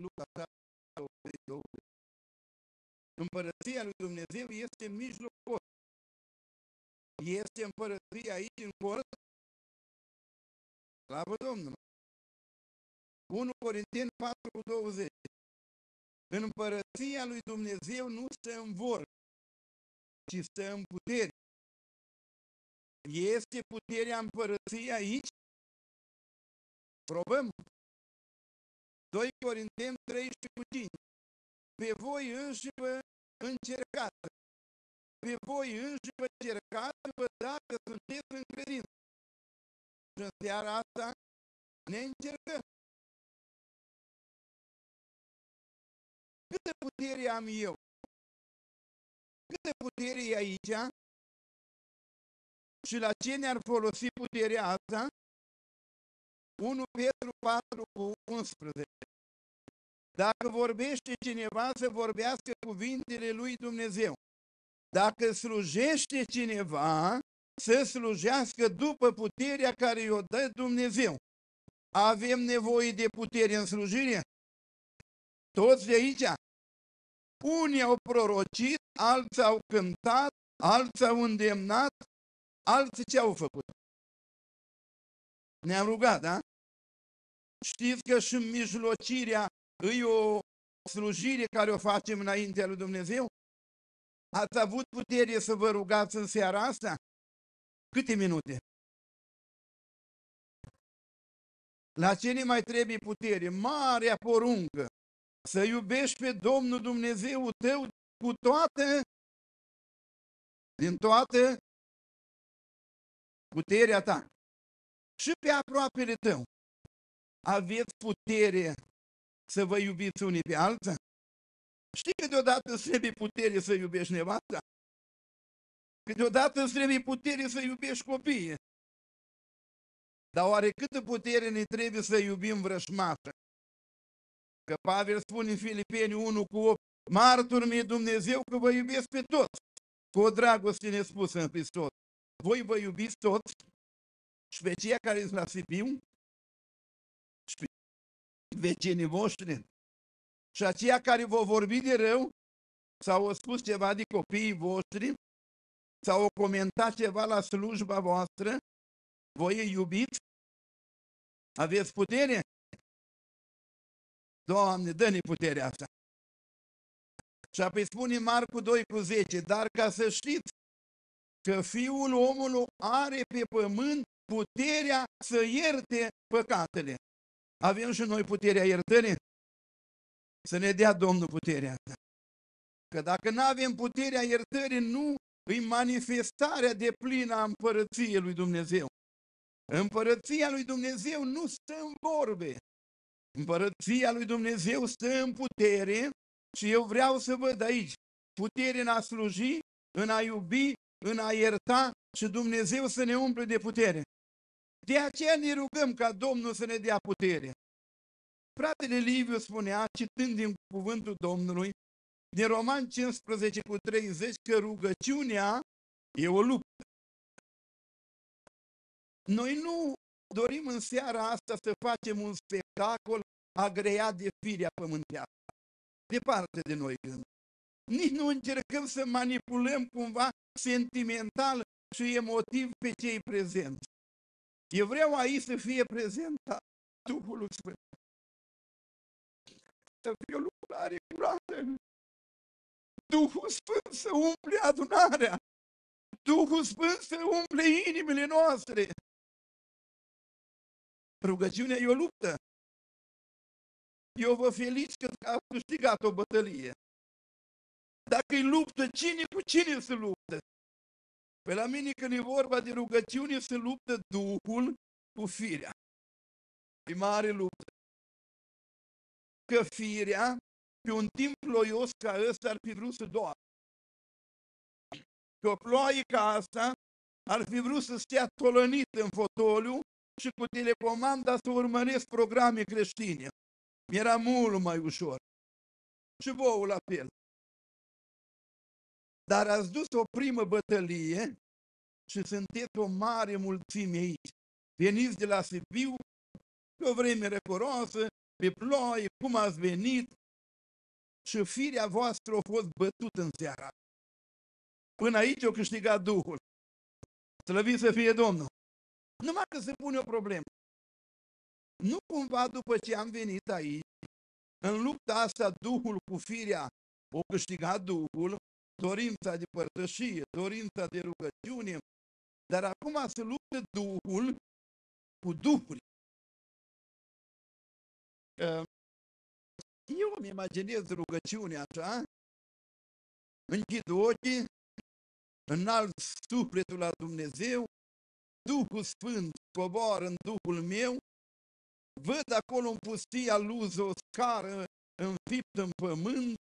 Luca, împărăția lui Dumnezeu este în mijlocul vostru. Este împărăția aici în cort. Slavă Domnului! 1 Corinteni 4:20. În împărăția lui Dumnezeu nu stă în vorbe, ci stă în putere. Este puterea împărăției aici? Probăm. 2 Corinteni 13:5. Pe voi înși vă încercați. Pe voi înși vă încercați-vă dacă sunteți în credință. Și în seara asta ne încercăm. Câtă putere am eu? Câtă putere e aici? Și la ce ne-ar folosi puterea asta? 1 Petru 4:11. Dacă vorbește cineva, să vorbească cuvintele lui Dumnezeu. Dacă slujește cineva, să slujească după puterea care i-o dă Dumnezeu. Avem nevoie de putere în slujire? Toți de aici? Unii au prorocit, alții au cântat, alții au îndemnat, alții ce au făcut? Ne-am rugat, da? Știți că și mijlocirea e o slujire care o facem înaintea lui Dumnezeu? Ați avut putere să vă rugați în seara asta? Câte minute? La ce ne mai trebuie putere? Marea poruncă. Să iubești pe Domnul Dumnezeul tău cu toată, din toată puterea ta. Și pe aproapele tău. Aveți putere să vă iubiți unii pe alții? Știi că deodată îți trebuie putere să iubești nevasta? Că deodată îți trebuie putere să iubești copiii. Dar oare câtă putere ne trebuie să iubim vrășmașă? Că Pavel spune în Filipeni 1:8, martur mi-e Dumnezeu că vă iubesc pe toți, cu o dragoste nespusă în Hristos. Voi vă iubiți toți? Și pe cei care sunt la Sibiu? Și pe vecinii voștri? Și aceia care v-au vorbit de rău? Sau au spus ceva de copiii voștri? Sau au comentat ceva la slujba voastră? Voi îi iubiți? Aveți putere? Doamne, dă-ne puterea asta. Și apoi spune Marcu 2:10, dar ca să știți că Fiul omului are pe pământ puterea să ierte păcatele. Avem și noi puterea iertării? Să ne dea Domnul puterea asta. Că dacă nu avem puterea iertării, nu îi manifestarea deplină a împărăției lui Dumnezeu. Împărăția lui Dumnezeu nu stă în vorbe. Împărăția lui Dumnezeu stă în putere și eu vreau să văd aici putere în a sluji, în a iubi, în a ierta și Dumnezeu să ne umple de putere. De aceea ne rugăm ca Domnul să ne dea putere. Fratele Liviu spunea, citând din cuvântul Domnului, din Romani 15:30, că rugăciunea e o luptă. Noi nu dorim în seara asta să facem un spectacol agreat de firea pământească. Departe de noi gând. Nici nu încercăm să manipulăm cumva sentimental și emotiv pe cei prezenți. Eu vreau aici să fie prezentat Duhul Sfânt. Să fie o lucrare curată. Duhul Sfânt să umple adunarea. Duhul Sfânt să umple inimile noastre. Rugăciunea e o luptă. Eu vă felicit că ați câștigat o bătălie. Dacă e luptă, cine cu cine se luptă? Pe la mine când e vorba de rugăciune, se luptă Duhul cu firea. E mare luptă. Că firea, pe un timp ploios ca ăsta, ar fi vrut să doară. Pe o ploaie ca asta, ar fi vrut să stea tolănit în fotoliu și cu telecomanda să urmăresc programe creștine. Mi-era mult mai ușor. Și vouă la fel. Dar ați dus o primă bătălie și sunteți o mare mulțime aici. Veniți de la Sibiu, pe o vreme răcoroasă, pe ploaie, cum ați venit și firea voastră a fost bătută în seara. Până aici a câștigat Duhul. Slăvit să fie Domnul. Numai că se pune o problemă. Nu cumva după ce am venit aici, în lupta asta, Duhul cu firea o câștigat Duhul, dorința de părtășie, dorința de rugăciune, dar acum se luptă Duhul cu Duhul. Eu îmi imaginez rugăciunea așa, închid ochii, înalt sufletul la Dumnezeu, Duhul Sfânt coboară în Duhul meu, văd acolo în pustia luză o scară înfiptă în pământ,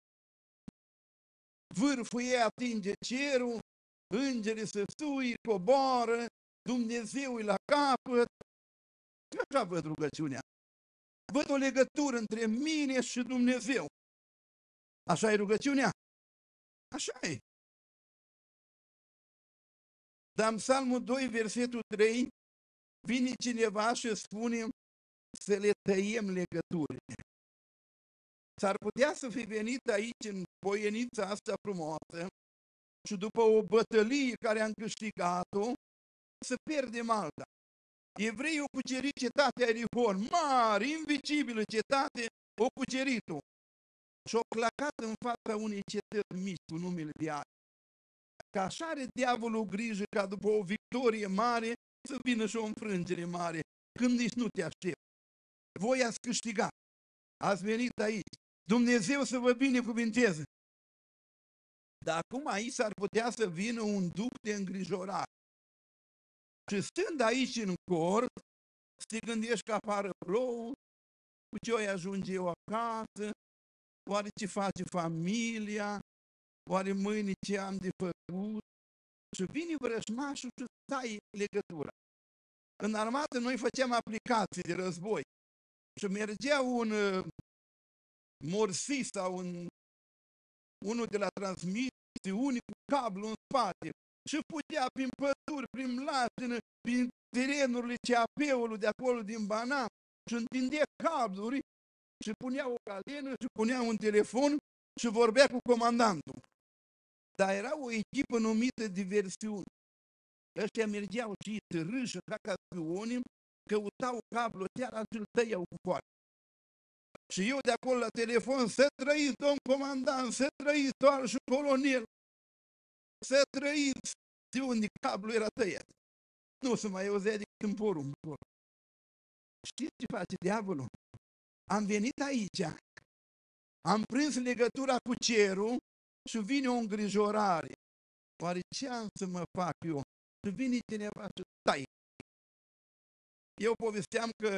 vârful ei atinge cerul, îngerii se sui, coboară, Dumnezeu e la capăt. Și așa văd rugăciunea. Văd o legătură între mine și Dumnezeu. Așa e rugăciunea? Așa e. Dar în Psalmul 2, versetul 3, vine cineva și spune să le tăiem legăturile. S-ar putea să fi venit aici în boienița asta frumoasă și după o bătălie care am câștigat-o, să pierdem alta. Evreii au cucerit cetatea Erihon, mare, invicibilă cetate, o cucerit-o și o clacat în fața unei cetăți mici cu numele de Ai. Că așa are diavolul grijă ca după o victorie mare să vină și o înfrângere mare, când nici nu te aștept. Voi ați câștigat, ați venit aici, Dumnezeu să vă binecuvinteze. Dar acum aici s-ar putea să vină un duh de îngrijorare. Și stând aici în cort, te gândești că afară plouă, cu ce oi ajunge eu acasă, oare ce face familia, oare mâine ce am de făcut? Și vine vrăjmașul și tai legătura. În armată noi făceam aplicații de război și mergea un morsist sau unul de la transmisie, unul cu cablu în spate și putea prin păduri, prin latină, prin terenurile CAP-ului de acolo din Banat și întindea cabluri și punea o calenă și punea un telefon și vorbea cu comandantul. Dar era o echipă numită diversiune. Ăștia mergeau și târâși ca caspionii, căutau cablul chiar și îl tăiau cu foaie. Și eu de acolo la telefon, să trăiți, domn comandant, să trăiți, doar și colonel, să trăiți. De unde cablul era tăiat. Nu se mai auzea decât în porumb. Știți ce face diavolul? Am venit aici, am prins legătura cu cerul și vine o îngrijorare. Oare ce am să mă fac eu? Și vine cineva și tai. Eu povesteam că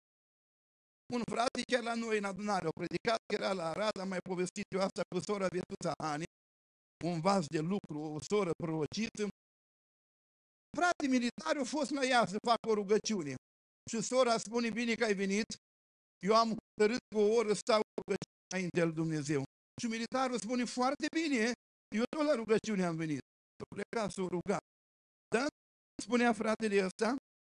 un frate chiar la noi în adunare a predicat, că era la Arad, am mai povestit eu asta cu sora Vietuța Ani, un vas de lucru, o soră prorocită. Frate militar a fost la ea să facă o rugăciune. Și sora spune, bine că ai venit, eu am hotărât cu o oră stau rugăciune înainte lui Dumnezeu. Și militarul spune, foarte bine, eu tot la rugăciune am venit. S-a plecat, s-a rugat. Dar, spunea fratele ăsta,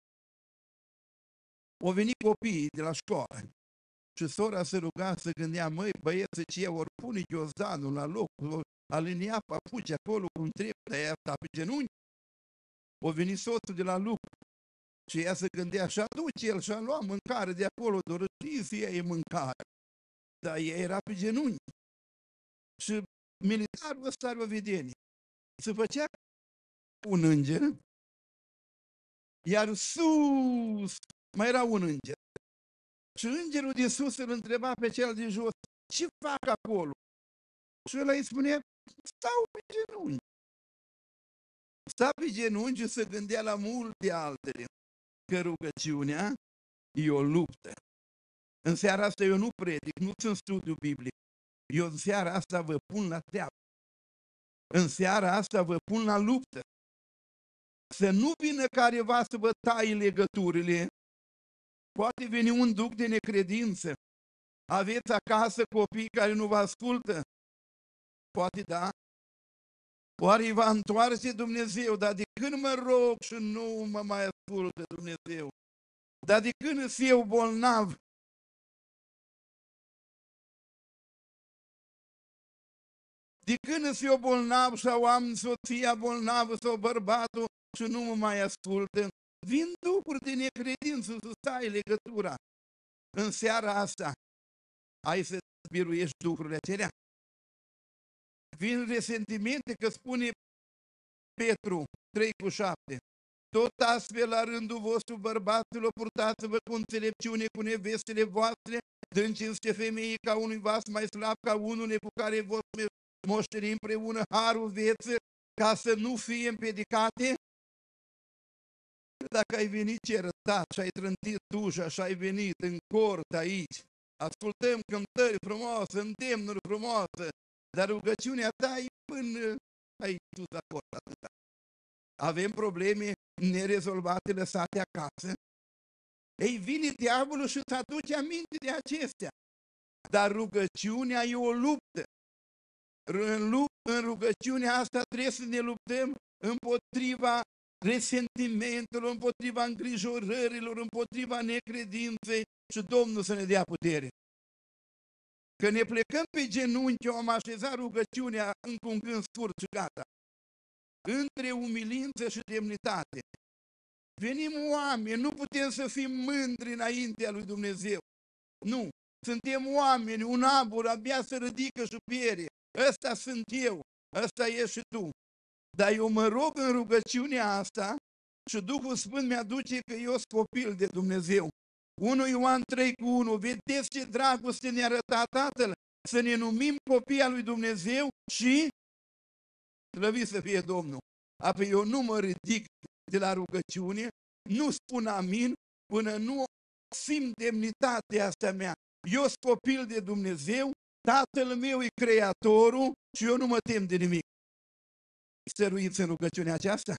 au venit copiii de la școală și sora se ruga, să gândea, măi, băieță, ce ori pune ghiozdanul la loc, alinea papuci acolo cum trebuie, ea sta pe genunchi. O venit soțul de la lucru și ea se gândea, și aduce el și-a luat mâncare de acolo, doar știți, ea e mâncare. Dar ea era pe genunchi. Și militarul ăsta are o vedenie. Se făcea un înger, iar sus mai era un înger. Și îngerul de sus îl întreba pe cel de jos, ce fac acolo? Și ăla îi spune, stau pe genunchi. Sta pe genunchi și se gândea la multe altele, că rugăciunea e o luptă. În seara asta eu nu predic, nu sunt studiu biblic. Eu în seara asta vă pun la treabă. În seara asta vă pun la luptă. Să nu vină careva să vă taie legăturile. Poate veni un duc de necredință. Aveți acasă copii care nu vă ascultă? Poate da. Oare îi va întoarce Dumnezeu? Dar de când mă rog și nu mă mai ascultă Dumnezeu? Dar de când sunt eu bolnav De când îți eu bolnav sau am soția bolnavă sau bărbatul și nu mă mai ascultă, vin duhuri de necredință să stai legătura. În seara asta ai să biruiești duhurile acelea. Vin resentimente, că spune Petru 3:7. Tot astfel, la rândul vostru, bărbaților, purtați-vă cu înțelepciune cu nevestele voastre, dând cinste femeii ca unui vas mai slab ca unul cu care vă moșteni împreună harul vieță, ca să nu fie împiedicate. Dacă ai venit certat și ai trântit ușa și ai venit în cort aici, ascultăm cântări frumoase, îndemnuri frumoase, dar rugăciunea ta e până aici sus acolo. Avem probleme nerezolvate lăsate acasă. Ei, vine diavolul și îți aduce aminte de acestea. Dar rugăciunea e o luptă. În rugăciunea asta trebuie să ne luptăm împotriva resentimentelor, împotriva îngrijorărilor, împotriva necredinței și Domnul să ne dea putere. Că ne plecăm pe genunchi, am așezat rugăciunea un gând scurt și gata. Între umilință și demnitate. Venim oameni, nu putem să fim mândri înaintea lui Dumnezeu. Nu, suntem oameni, un abur abia se ridică și piere. Ăsta sunt eu, ăsta ești și tu. Dar eu mă rog în rugăciunea asta și Duhul Sfânt mi-aduce că eu sunt copil de Dumnezeu. 1 Ioan 3:1, vedeți ce dragoste ne-a arătat Tatăl, să ne numim copii al lui Dumnezeu și slăvit să fie Domnul. Apoi eu nu mă ridic de la rugăciune, nu spun amin până nu simt demnitatea asta mea. Eu sunt copil de Dumnezeu, Tatăl meu e Creatorul și eu nu mă tem de nimic. Stăruiți în rugăciunea aceasta?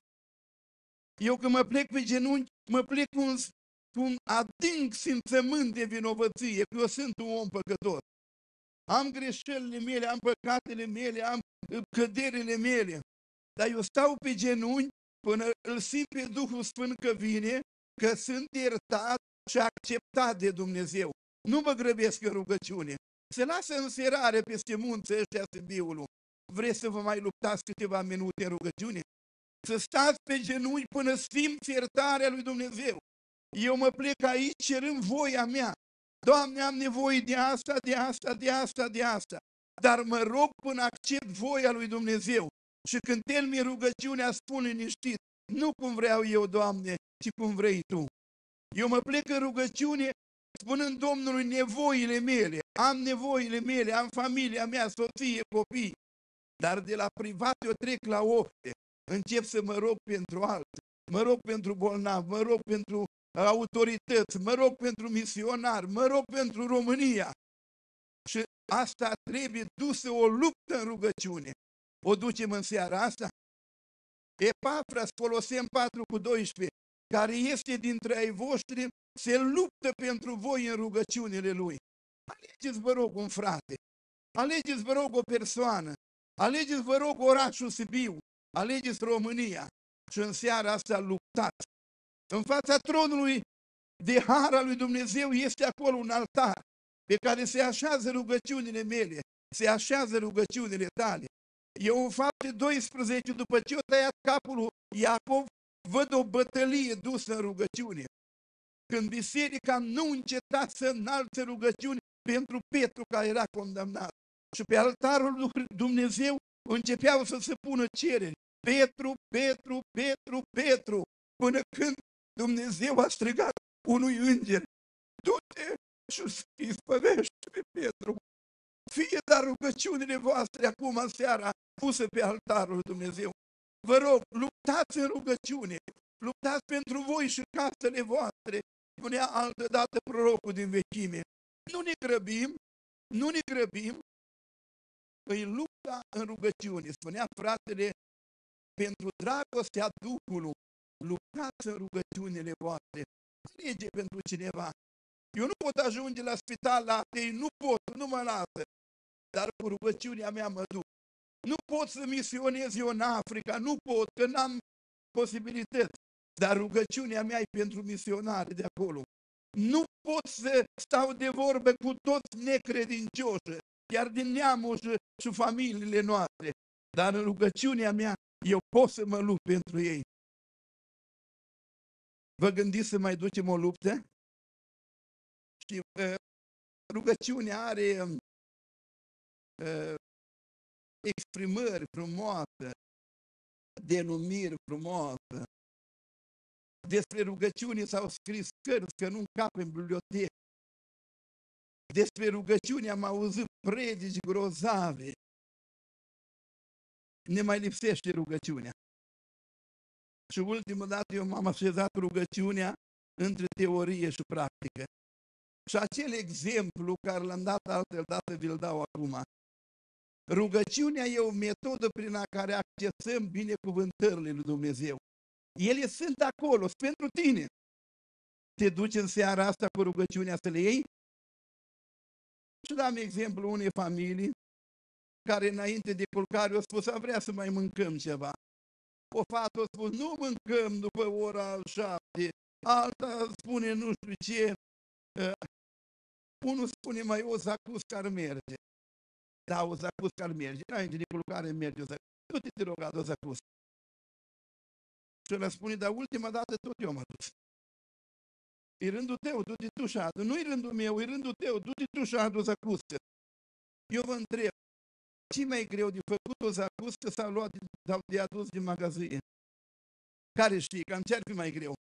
Eu când mă plec pe genunchi, mă plec cu un adânc simțământ de vinovăție, că eu sunt un om păcătos. Am greșelile mele, am păcatele mele, am căderile mele, dar eu stau pe genunchi până îl simt pe Duhul Sfânt că vine, că sunt iertat și acceptat de Dumnezeu. Nu mă grăbesc în rugăciune. Se lasă înserare peste munții ăștia Sibiului. Vreți să vă mai luptați câteva minute în rugăciune? Să stați pe genunchi până simți iertarea lui Dumnezeu. Eu mă plec aici cerând voia mea. Doamne, am nevoie de asta, de asta, de asta, de asta. Dar mă rog până accept voia lui Dumnezeu. Și când termin rugăciunea, spun liniștit, nu cum vreau eu, Doamne, ci cum vrei Tu. Eu mă plec în rugăciune spunând Domnului nevoile mele. Am nevoile mele, am familia mea, soție, copii. Dar de la privat eu trec la ofte. Încep să mă rog pentru alții. Mă rog pentru bolnavi, mă rog pentru autorități, mă rog pentru misionari, mă rog pentru România. Și asta trebuie dusă o luptă în rugăciune. O ducem în seara asta? Epafra, Coloseni 4:12, care este dintre ai voștri, se luptă pentru voi în rugăciunile lui. Alegeți, vă rog, un frate. Alegeți, vă rog, o persoană. Alegeți, vă rog, orașul Sibiu. Alegeți România. Și în seara asta luptați. În fața tronului de har al lui Dumnezeu este acolo un altar pe care se așează rugăciunile mele, se așează rugăciunile tale. Eu în Fapte 12, după ce eu tăiat capul lui Iacov, văd o bătălie dusă în rugăciune. Când biserica nu înceta să înalțe rugăciuni pentru Petru care era condamnat. Și pe altarul lui Dumnezeu începeau să se pună cereri. Petru, Petru, Petru, Petru, până când Dumnezeu a strigat unui înger, du-te și ispăvește pe Petru. Fie dar rugăciunile voastre acum în seara puse pe altarul lui Dumnezeu. Vă rog, luptați în rugăciune, luptați pentru voi și casele voastre. Spunea altădată prorocul din vechime. Nu ne grăbim, nu ne grăbim, îi lupta în rugăciune. Spunea fratele, pentru dragostea Duhului, luptați în rugăciunile voastre. Alege pentru cineva. Eu nu pot ajunge la spital la atei, nu pot, nu mă lasă. Dar cu rugăciunea mea mă duc. Nu pot să misionez eu în Africa, nu pot, că n-am posibilități. Dar rugăciunea mea e pentru misionari de acolo. Nu pot să stau de vorbă cu toți necredincioși. chiar din neamul și familiile noastre, dar în rugăciunea mea eu pot să mă lupt pentru ei. Vă gândiți să mai ducem o luptă? Și rugăciunea are exprimări frumoase, denumiri frumoase. Despre rugăciune s-au scris cărți că nu încap în bibliotecă. Despre rugăciune am auzit predici grozave. Ne mai lipsește rugăciunea. Și ultima dată eu m-am așezat rugăciunea între teorie și practică. Și acel exemplu care l-am dat altă dată vi-l dau acum. Rugăciunea e o metodă prin care accesăm binecuvântările lui Dumnezeu. Ele sunt acolo, sunt pentru tine. Te duci în seara asta cu rugăciunea să le iei? Și dam exemplu unei familii care înainte de culcare a spus, vrea să mai mâncăm ceva. O fată a spus, nu mâncăm după ora 7, alta spune nu știu ce, unul spune mai o zacuscă ar merge. Da, o zacuscă ar merge, înainte de culcare merge o zacuscă. Du-te, te rog, o zacuscă. Și ăla spune, dar ultima dată tot eu m-am dus. E rândul tău, du-te tu și adu. Nu-i rândul meu, e rândul tău, du-te tu și adu o zacuscă. Eu vă întreb, ce mai greu de făcut o zacuscă sau de adus din magazin? Care știi, cam ce ar fi mai greu?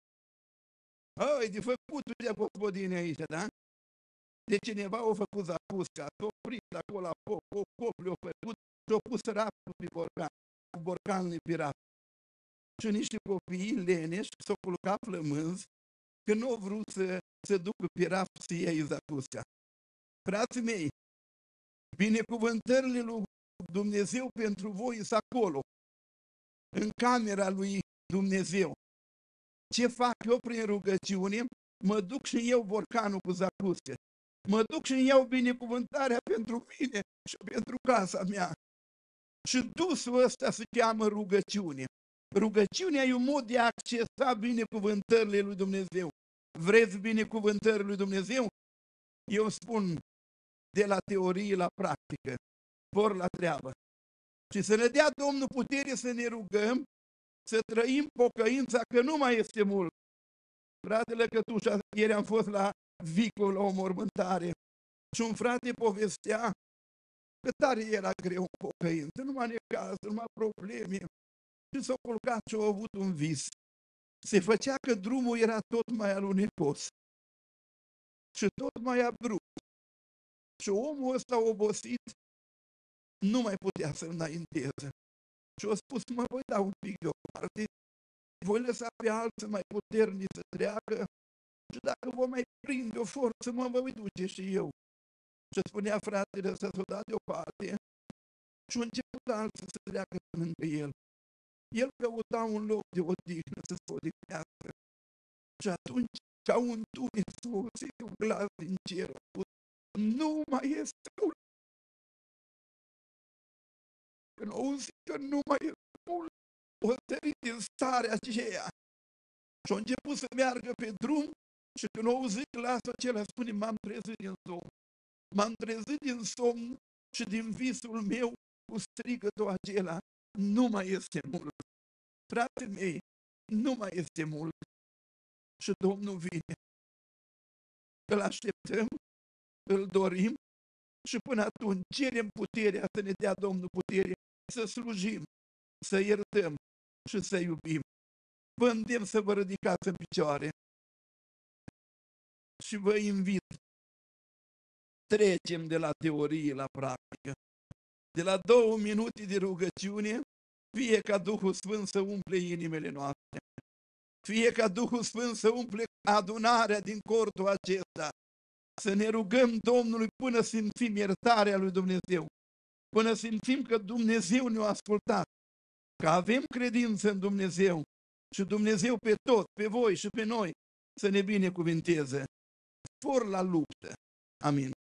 E de făcut de gospodine aici, da? De cineva a făcut zacusca, s-a oprit acolo la foc, le-a făcut și a pus raptul pe borcan, cu borcanul pe raft. Și niște copii leneși s-au culcat flămânzi că nu au vrut să ducă pe raft să iei zacusca. Frații mei, binecuvântările lui Dumnezeu pentru voi sunt acolo, în camera lui Dumnezeu. Ce fac eu prin rugăciune? Mă duc și eu borcanul cu zacuscă. Mă duc și iau binecuvântarea pentru mine și pentru casa mea. Și dusul ăsta se cheamă rugăciune. Rugăciunea e un mod de a accesa binecuvântările lui Dumnezeu. Vreți binecuvântările lui Dumnezeu? Eu spun de la teorie la practică, por la treabă. Și să ne dea Domnul putere să ne rugăm, să trăim pocăința, că nu mai este mult. Fratele Cătușa, ieri am fost la Vicul, la o mormântare, și un frate povestea că tare era greu în pocăință, numai necaz, numai probleme. Și s-a culcat și a avut un vis. Se făcea că drumul era tot mai alunecos și tot mai abrupt. Și omul ăsta obosit nu mai putea să înainteze. Și a spus, mă voi da un pic deoparte, voi lăsa pe alții mai puternici să treacă și dacă vă mai prinde o forță, mă voi duce și eu. Și spunea fratele ăsta s-o dat deoparte și a început alții să treacă lângă el. El căuta un loc de odihnă să se odihnească. Și atunci, ca un tunet, s-a auzit un glas din cer, a spus, nu mai este mult. Când a auzit că nu mai este mult, o sărit din starea aceea și a început să meargă pe drum și când a auzit glasul acela, spune, m-am trezit din somn. M-am trezit din somn și din visul meu cu strigătul acela, nu mai este mult. Frații mei, nu mai este mult și Domnul vine. Îl așteptăm, îl dorim și până atunci cerem puterea să ne dea Domnul putere să slujim, să iertăm și să iubim. Vă îndemn să vă ridicați în picioare și vă invit. Trecem de la teorie la practică. De la 2 minute de rugăciune, fie ca Duhul Sfânt să umple inimile noastre, fie ca Duhul Sfânt să umple adunarea din cortul acesta, să ne rugăm Domnului până simțim iertarea lui Dumnezeu, până simțim că Dumnezeu ne-a ascultat, că avem credință în Dumnezeu și Dumnezeu pe tot, pe voi și pe noi, să ne binecuvinteze. For la luptă. Amin.